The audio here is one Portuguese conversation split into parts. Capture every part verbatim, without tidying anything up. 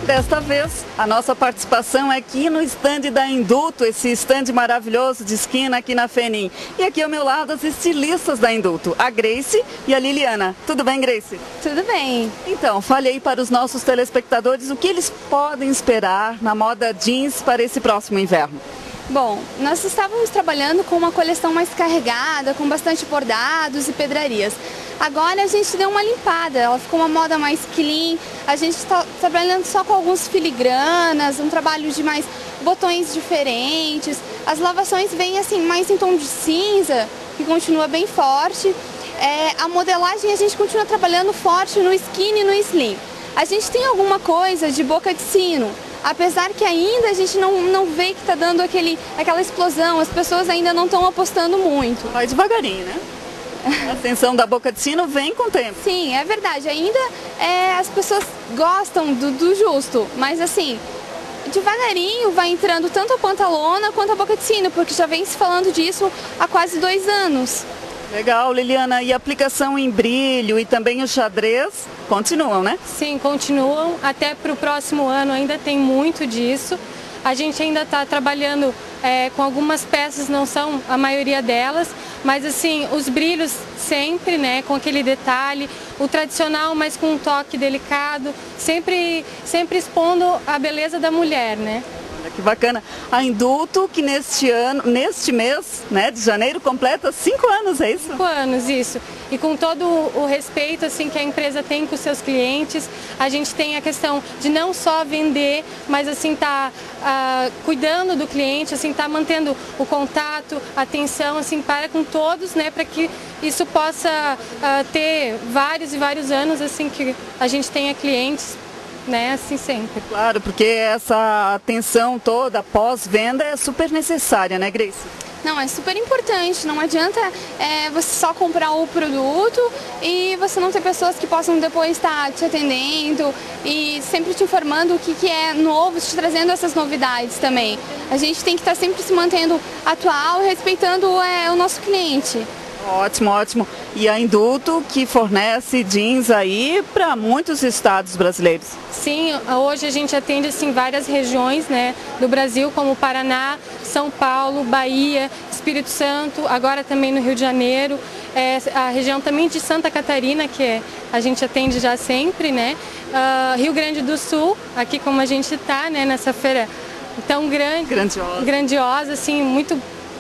Desta vez, a nossa participação é aqui no estande da Indulto, esse estande maravilhoso de esquina aqui na FENIM. E aqui ao meu lado as estilistas da Indulto, a Grace e a Liliana. Tudo bem, Grace? Tudo bem. Então, fale aí para os nossos telespectadores o que eles podem esperar na moda jeans para esse próximo inverno. Bom, nós estávamos trabalhando com uma coleção mais carregada, com bastante bordados e pedrarias. Agora a gente deu uma limpada, ela ficou uma moda mais clean, a gente está trabalhando só com alguns filigranas, um trabalho de mais botões diferentes. As lavações vêm assim mais em tom de cinza, que continua bem forte. É, a modelagem a gente continua trabalhando forte no skinny e no slim. A gente tem alguma coisa de boca de sino, apesar que ainda a gente não, não vê que está dando aquele, aquela explosão, as pessoas ainda não estão apostando muito. Vai devagarinho, né? A ascensão da boca de sino vem com o tempo. Sim, é verdade. Ainda é, as pessoas gostam do, do justo, mas assim, devagarinho vai entrando tanto a pantalona quanto a boca de sino, porque já vem se falando disso há quase dois anos. Legal, Liliana. E a aplicação em brilho e também o xadrez continuam, né? Sim, continuam. Até para o próximo ano ainda tem muito disso. A gente ainda está trabalhando é, com algumas peças, não são a maioria delas, mas assim, os brilhos sempre, né, com aquele detalhe, o tradicional, mas com um toque delicado, sempre, sempre expondo a beleza da mulher, né? Que bacana. A Indulto, que neste ano, neste mês, né, de janeiro, completa cinco anos, é isso? Cinco anos, isso. E com todo o respeito assim que a empresa tem com os seus clientes, a gente tem a questão de não só vender, mas assim tá uh, cuidando do cliente, assim tá mantendo o contato, a atenção assim para com todos, né, para que isso possa uh, ter vários e vários anos assim que a gente tenha clientes, né, assim sempre. Claro, porque essa atenção toda pós-venda é super necessária, né, Grace? Não, é super importante, não adianta é, você só comprar o produto e você não ter pessoas que possam depois estar te atendendo e sempre te informando o que, que é novo, te trazendo essas novidades também. A gente tem que estar sempre se mantendo atual e respeitando é, o nosso cliente. Ótimo, ótimo. E a Indulto que fornece jeans aí para muitos estados brasileiros. Sim, hoje a gente atende assim várias regiões, né, do Brasil, como Paraná, São Paulo, Bahia, Espírito Santo, agora também no Rio de Janeiro, é, a região também de Santa Catarina, que é, a gente atende já sempre, né, uh, Rio Grande do Sul, aqui como a gente está, né, nessa feira tão grande, grandiosa, grandiosa assim, muito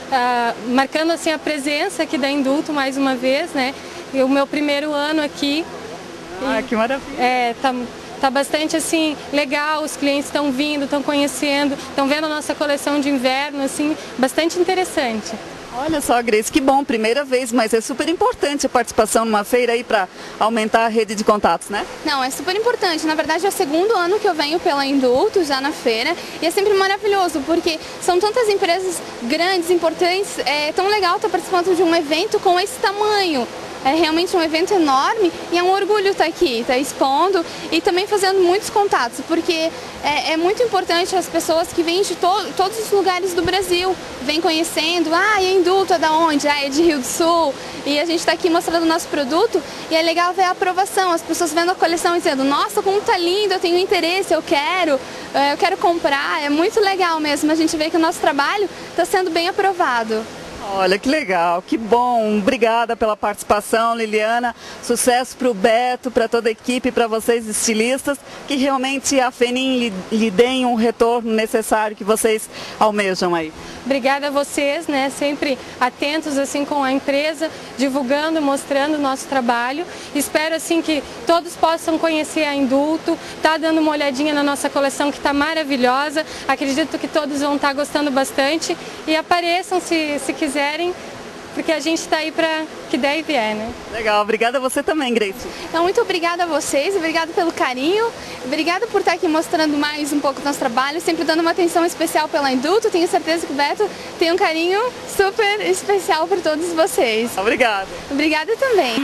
Uh, marcando assim a presença aqui da Indulto mais uma vez, né? E o meu primeiro ano aqui. Ah, e, que maravilha! É, tá, tá bastante assim legal, os clientes estão vindo, estão conhecendo, estão vendo a nossa coleção de inverno, assim, bastante interessante. Olha só, Grace, que bom, primeira vez, mas é super importante a participação numa feira aí para aumentar a rede de contatos, né? Não, é super importante. Na verdade, é o segundo ano que eu venho pela Indulto, já na feira, e é sempre maravilhoso, porque são tantas empresas grandes, importantes, é tão legal estar participando de um evento com esse tamanho. É realmente um evento enorme e é um orgulho estar aqui, estar expondo e também fazendo muitos contatos, porque é, é muito importante as pessoas que vêm de to todos os lugares do Brasil, vêm conhecendo, ah, e a Indulto é da onde? Ah, é de Rio do Sul, e a gente está aqui mostrando o nosso produto e é legal ver a aprovação, as pessoas vendo a coleção e dizendo, nossa, como tá lindo, eu tenho interesse, eu quero, eu quero comprar, é muito legal mesmo, a gente vê que o nosso trabalho está sendo bem aprovado. Olha, que legal, que bom. Obrigada pela participação, Liliana. Sucesso para o Beto, para toda a equipe, para vocês estilistas, que realmente a FENIM lhe, lhe deem um retorno necessário que vocês almejam aí. Obrigada a vocês, né, sempre atentos assim com a empresa, divulgando, mostrando o nosso trabalho. Espero assim que todos possam conhecer a Indulto, tá dando uma olhadinha na nossa coleção que está maravilhosa. Acredito que todos vão estar gostando bastante e apareçam se, se quiserem, porque a gente está aí para que der e vier, né? Legal, obrigada a você também, Grace. Então, muito obrigada a vocês, obrigada pelo carinho, obrigada por estar aqui mostrando mais um pouco do nosso trabalho, sempre dando uma atenção especial pela Indulto. Tenho certeza que o Beto tem um carinho super especial por todos vocês. Obrigada. Obrigada também.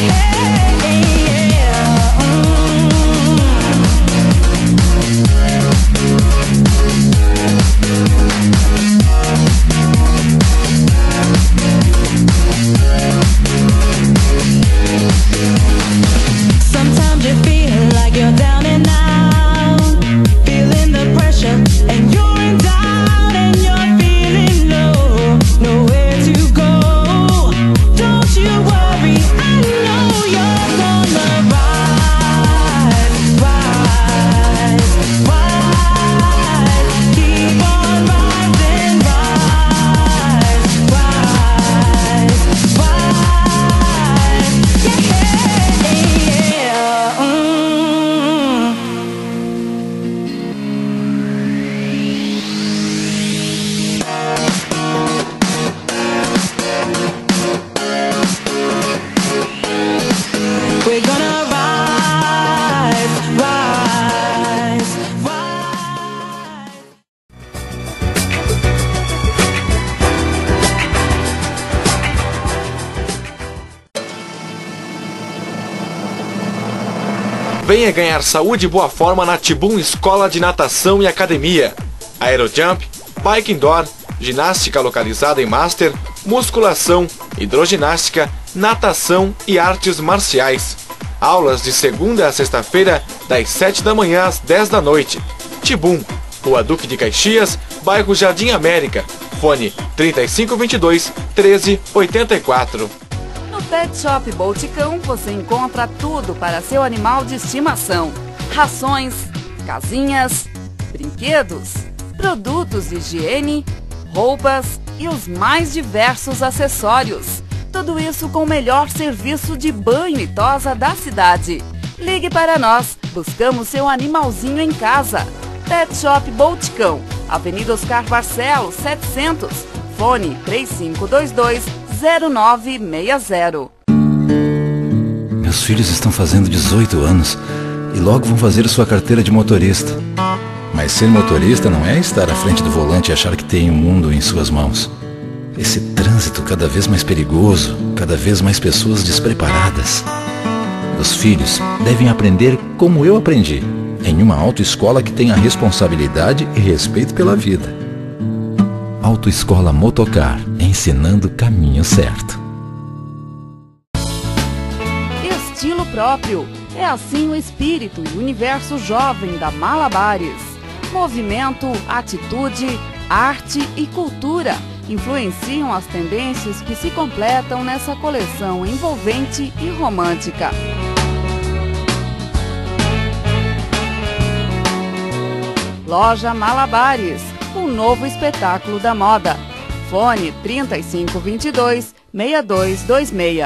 Yeah. Venha ganhar saúde e boa forma na Tibum Escola de Natação e Academia. Aerojump, Bike Indoor, ginástica localizada em Master, musculação, hidroginástica, natação e artes marciais. Aulas de segunda a sexta-feira, das sete da manhã às dez da noite. Tibum, Rua Duque de Caxias, bairro Jardim América. Fone trinta e cinco, vinte e dois, treze, oitenta e quatro. No Pet Shop Boticão você encontra tudo para seu animal de estimação. Rações, casinhas, brinquedos, produtos de higiene, roupas e os mais diversos acessórios. Tudo isso com o melhor serviço de banho e tosa da cidade. Ligue para nós, buscamos seu animalzinho em casa. Pet Shop Boticão, Avenida Oscar Barcelos, setecentos, fone três cinco dois dois, zero nove seis zero. Meus filhos estão fazendo dezoito anos e logo vão fazer sua carteira de motorista. Mas ser motorista não é estar à frente do volante e achar que tem o mundo em suas mãos. Esse trânsito cada vez mais perigoso, cada vez mais pessoas despreparadas. Meus filhos devem aprender como eu aprendi, em uma autoescola que tenha responsabilidade e respeito pela vida. Autoescola Motocar, ensinando o caminho certo. Estilo próprio. É assim o espírito e o universo jovem da Malabares. Movimento, atitude, arte e cultura influenciam as tendências que se completam nessa coleção envolvente e romântica. Loja Malabares, um novo espetáculo da moda. Fone trinta e cinco, vinte e dois, seis dois dois seis.